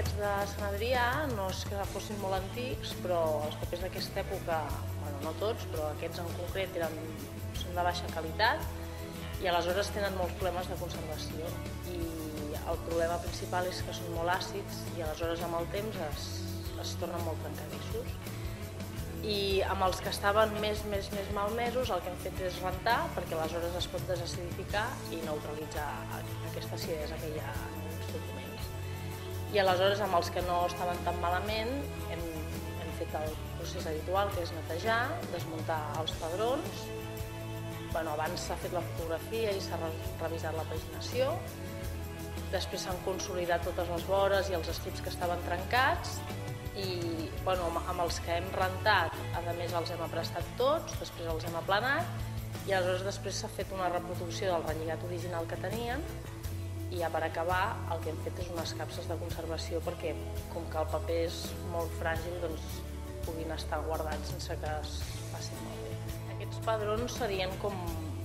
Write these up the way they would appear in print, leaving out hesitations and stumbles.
aquests de Sant Adrià no és que fossin molt antics, però els papers d'aquesta època, bueno, no tots, però aquests en concret són de baixa qualitat i aleshores tenen molts problemes de conservació. I el problema principal és que són molt àcids i aleshores amb el temps es tornen molt trencadissos. I amb els que estaven més malmesos el que hem fet és rentar, perquè aleshores es pot desacidificar i neutralitzar aquesta acidesa que hi ha en els documents. I aleshores amb els que no estaven tan malament hem fet el procés habitual, que és netejar, desmuntar els padrons. Abans s'ha fet la fotografia i s'ha revisat la paginació. Després s'han consolidat totes les vores i els estrips que estaven trencats. I amb els que hem rentat, a més els hem aprestat tots, després els hem aplanat i aleshores després s'ha fet una reproducció del relligat original que tenien i ja per acabar el que hem fet és unes capses de conservació perquè com que el paper és molt fràgil doncs puguin estar guardats sense que es facin malbé. Aquests padrons serien com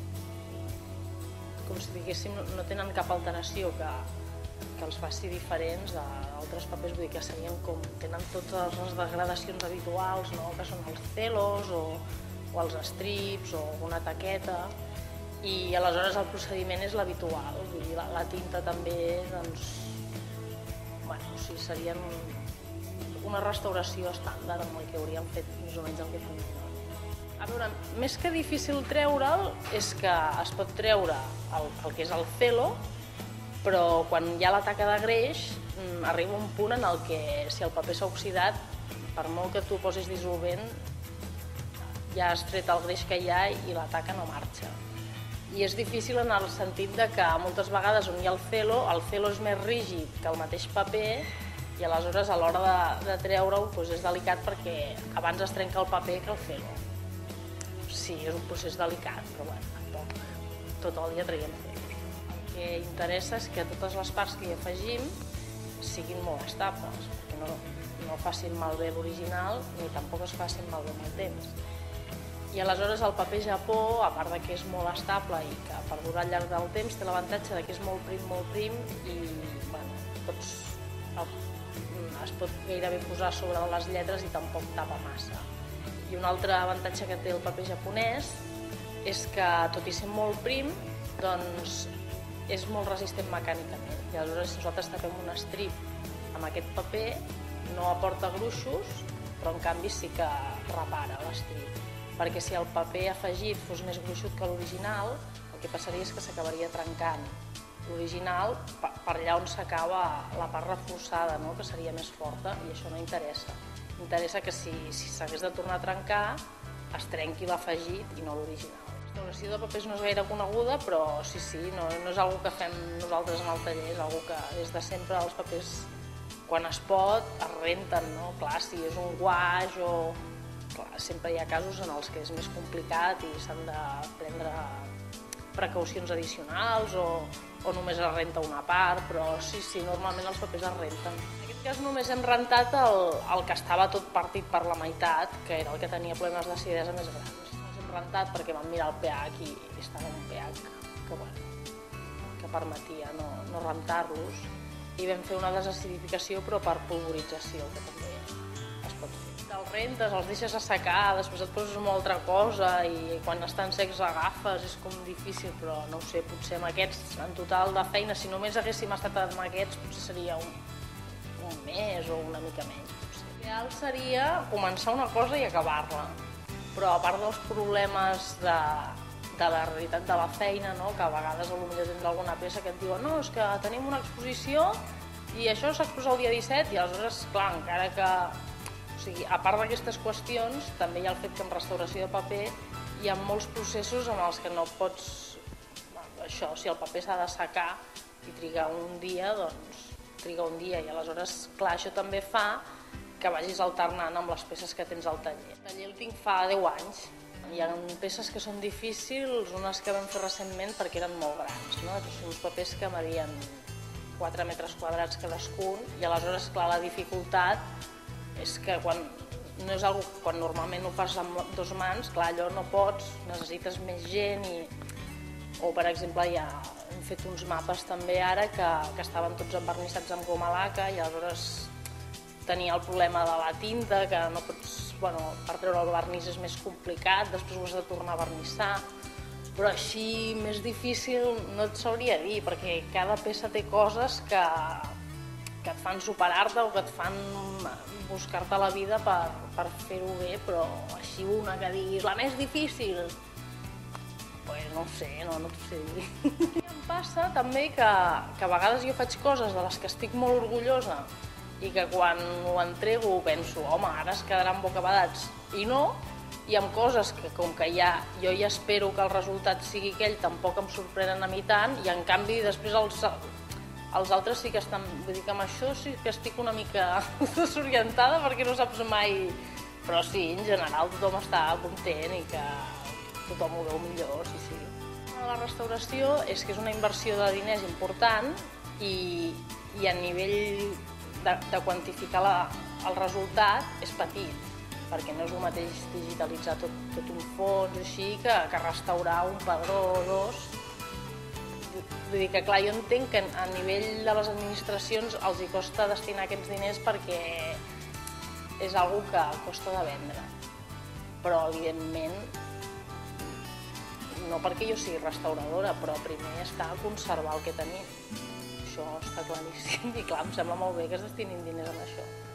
si diguéssim no tenen cap alteració que els faci diferents d'altres papers, vull dir que serien com tenen totes les degradacions habituals, que són els celos o els estrips o una taqueta i aleshores el procediment és l'habitual, vull dir, la tinta també, doncs, serien una restauració estàndard amb el que hauríem fet més o menys el que fem. A veure, més que difícil treure'l és que es pot treure el que és el celo, però quan hi ha la taca de greix arriba un punt en el que si el paper s'ha oxidat, per molt que tu posis dissolvent, ja has tret el greix que hi ha i la taca no marxa. I és difícil en el sentit que moltes vegades on hi ha el celo és més rígid que el mateix paper i aleshores a l'hora de treure-ho és delicat perquè abans es trenca el paper que el celo. Sí, és un procés delicat, però tampoc tot el dia traiem celo. El que interessa és que totes les parts que hi afegim siguin molt estables, perquè no facin malbé l'original ni tampoc es facin malbé amb el temps. I aleshores el paper Japó, a part que és molt estable i que perdura al llarg del temps, té l'avantatge que és molt prim i es pot gairebé posar sobre les lletres i tampoc tapa massa. I un altre avantatge que té el paper japonès és que, tot i ser molt prim, doncs és molt resistent mecànicament. I aleshores, si nosaltres tapem un estrip amb aquest paper, no aporta gruixos, però en canvi sí que repara l'estrip. Perquè si el paper afegit fos més gruixut que l'original, el que passaria és que s'acabaria trencant l'original per allà on s'acaba la part reforçada, que seria més forta, i això no interessa. Interessa que si s'hagués de tornar a trencar, es trenqui l'afegit i no l'original. La restauració de papers no és gaire coneguda, però sí, no és una que fem nosaltres en el taller, és una que des de sempre els papers, quan es pot, es renten, no? Clar, si és un guaix o... Clar, sempre hi ha casos en els que és més complicat i s'han de prendre precaucions addicionals o només es renta una part, però sí, normalment els papers es renten. En aquest cas només hem rentat el que estava tot partit per la meitat, que era el que tenia problemes d'acidesa més grans. Els hem rentat perquè vam mirar el pH i estava un pH que permetia no rentar-los i vam fer una desacidificació però per polvorització, que també es pot fer. Els rentes, els deixes assecar, després et poses una altra cosa i quan estan secs agafes, és com difícil, però no ho sé, potser amb aquests en total de feina, si només haguéssim estat amb aquests, potser seria un mes o una mica menys. L'ideal seria començar una cosa i acabar-la, però a part dels problemes de la realitat de la feina, que a vegades potser tens alguna peça que et diuen no, és que tenim una exposició i això s'exposa el dia 17 i aleshores, clar, encara que... O sigui, a part d'aquestes qüestions, també hi ha el fet que en restauració de paper hi ha molts processos en els que no pots... Això, si el paper s'ha d'assecar i trigar un dia, doncs triga un dia i aleshores, clar, això també fa que vagis alternant amb les peces que tens al taller. El taller el tinc fa 10 anys. Hi ha peces que són difícils, unes que vam fer recentment perquè eren molt grans, no? Són uns papers que medien 4 metres quadrats cadascun i aleshores, clar, la dificultat és que quan normalment ho fas amb 2 mans, clar, allò no pots, necessites més gent o, per exemple, hem fet uns mapes també ara que estaven tots envernissats amb goma laca i aleshores tenia el problema de la tinta, que no pots, per treure el vernís és més complicat, després ho has de tornar a vernissar, però així més difícil no et sabria dir, perquè cada peça té coses que et fan superar-te o que et fan buscar-te la vida per fer-ho bé, però així una que diguis la més difícil, pues no ho sé, no t'ho sé dir. I em passa també que a vegades jo faig coses de les que estic molt orgullosa i que quan ho entrego penso, home, ara es quedaran bocabadats, i no, i amb coses que com que jo ja espero que el resultat sigui aquell, tampoc em sorprenen a mi tant, i en canvi després els altres sí que estan, vull dir que amb això sí que estic una mica desorientada perquè no saps mai, però sí, en general tothom està content i que tothom ho veu millor, sí. La restauració és que és una inversió de diners important i a nivell de quantificar el resultat és petit, perquè no és el mateix digitalitzar tot un fons així que restaurar un padró o dos. Vull dir que, clar, jo entenc que a nivell de les administracions els hi costa destinar aquests diners perquè és una cosa que costa de vendre. Però, evidentment, no perquè jo sigui restauradora, però primer està a conservar el que tenim. Això està claríssim i, clar, em sembla molt bé que es destinin diners en això.